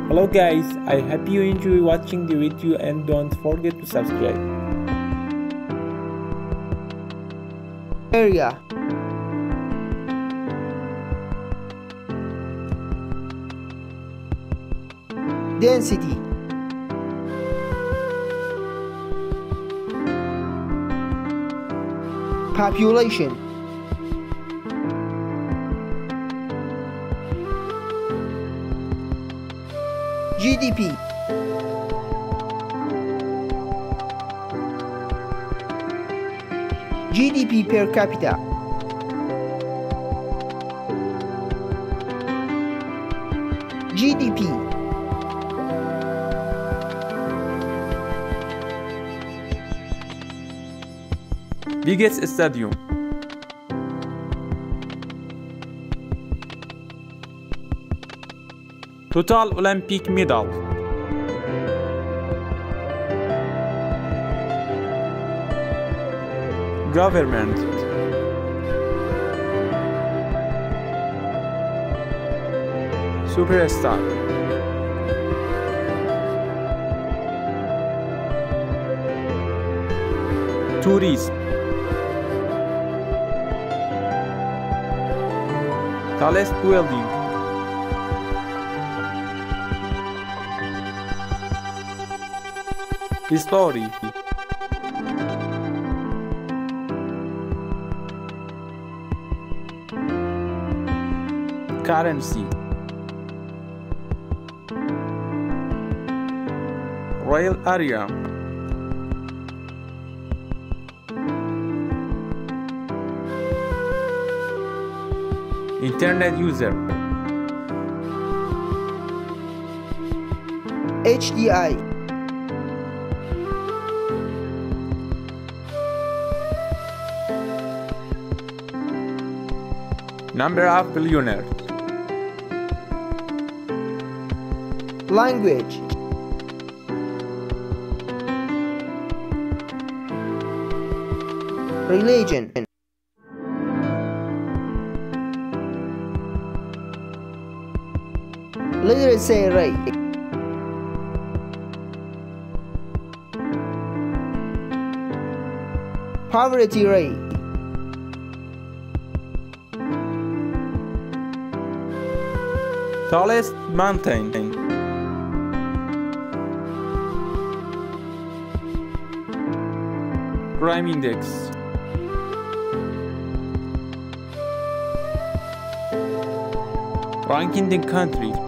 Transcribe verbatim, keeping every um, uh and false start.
Hello guys, I hope you enjoy watching the video and don't forget to subscribe. Area. Density. Population. G D P. G D P per capita. G D P. Biggest stadium. Total Olympic medal. Government. Superstar. Tourism. Tallest building. History. Currency. Royal area. Internet user. H D I. Number of billionaires. Language. Religion. Literacy rate. Poverty rate. Tallest mountain. Crime index. Rank in the country.